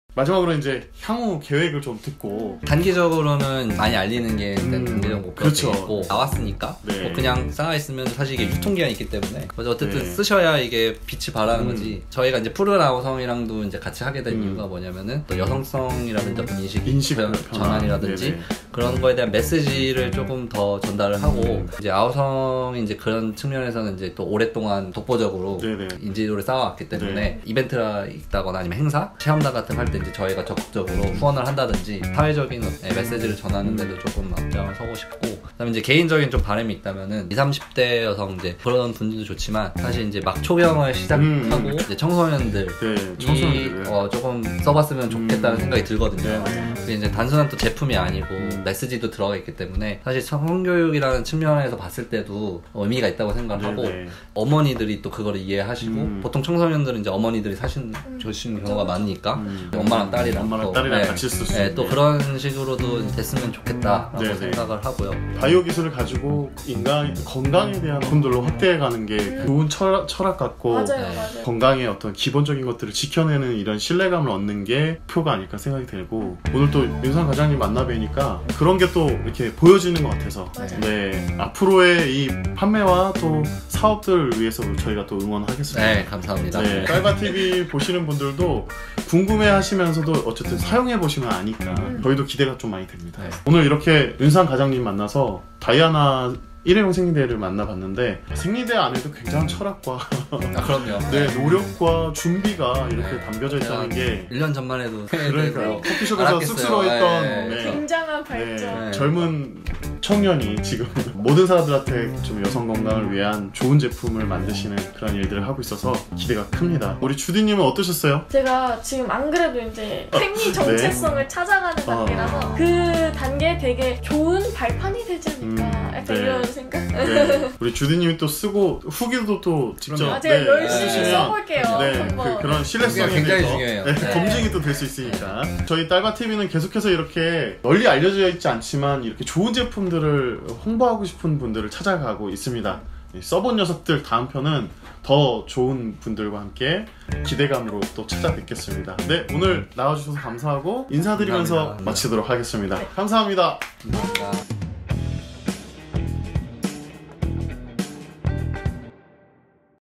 마지막으로 이제 향후 계획을 좀 듣고. 단기적으로는 많이 알리는 게 단기적 목표가 그렇죠. 되겠고, 나왔으니까 네. 뭐 그냥 쌓아 있으면 사실 이게 유통기한이 있기 때문에 어쨌든 네. 쓰셔야 이게 빛이 발하는 거지. 저희가 이제 푸른 아우성이랑도 이제 같이 하게 된 이유가 뭐냐면은 또 여성성이라든지 어떤 인식 전환이라든지 네네. 그런 거에 대한 메시지를 조금 더 전달을 하고, 이제 아우성이 이제 그런 측면에서는 이제 또 오랫동안 독보적으로 네네. 인지도를 쌓아왔기 때문에 네. 이벤트가 있다거나 아니면 행사, 체험단 같은 거 할 때 이제 저희가 적극적으로 후원을 한다든지 사회적인 메시지를 전하는 데도 조금 앞장을 서고 싶고, 그다음에 이제 개인적인 좀 바람이 있다면은 20, 30대 여성 이제 그런 분들도 좋지만 사실 이제 막 초경을 시작하고 이제 청소년들 조금 써봤으면 좋겠다는 생각이 들거든요. 그게 이제 단순한 또 제품이 아니고 메시지도 들어가 있기 때문에 사실 성교육이라는 측면에서 봤을 때도 의미가 있다고 생각을 하고, 어머니들이 또 그거를 이해하시고 보통 청소년들은 이제 어머니들이 주시는 경우가 많으니까 엄마랑 딸이랑 같이 쓸 수 있는 또 그런 식으로도 됐으면 좋겠다라고 생각을 하고요. 바이오 기술을 가지고 인간 건강에 대한 부분들로 확대해가는 게 좋은 철학 같고, 맞아요. 건강의 어떤 기본적인 것들을 지켜내는 이런 신뢰감을 얻는 게 표가 아닐까 생각이 들고, 오늘 또 윤상 과장님 만나 뵈니까 그런 게 또 이렇게 보여지는 것 같아서 네, 앞으로의 이 판매와 또 사업들을 위해서 저희가 또 응원하겠습니다. 네, 감사합니다. 네, 딸바TV 보시는 분들도 궁금해 하시면서도 어쨌든 사용해 보시면 아니까 저희도 기대가 좀 많이 됩니다. 오늘 이렇게 윤상 과장님 만나서 다이아나 일회용 생리대를 만나봤는데, 생리대 안에도 굉장한 철학과 그럼요. 노력과 준비가 이렇게 담겨져 있다는 게 1년 전만 해도 그러니까요. 커피숍에서 쑥스러워했던 굉장한 발전. 젊은 청년이 지금 모든 사람들한테 좀 여성 건강을 위한 좋은 제품을 만드시는 그런 일들을 하고 있어서 기대가 큽니다. 우리 주디님은 어떠셨어요? 제가 지금 안 그래도 이제 생리 정체성을 찾아가는 단계라서 그 단계에 되게 좋은 발판이 되지 않을까 약간 이런 생각? 우리 주디님이 또 쓰고 후기도 또 직접 제가 열심히 써볼게요. 그런 신뢰성이 굉장히 중요해요. 검증이 또 될 수 있으니까. 저희 딸바TV는 계속해서 이렇게 널리 알려져 있지 않지만 이렇게 좋은 제품들을 홍보하고 싶은 분들을 찾아가고 있습니다. 써본 녀석들 다음 편은 더 좋은 분들과 함께 기대감으로 또 찾아뵙겠습니다. 네, 오늘 나와주셔서 감사하고 인사드리면서 마치도록 하겠습니다. 감사합니다. 감사합니다.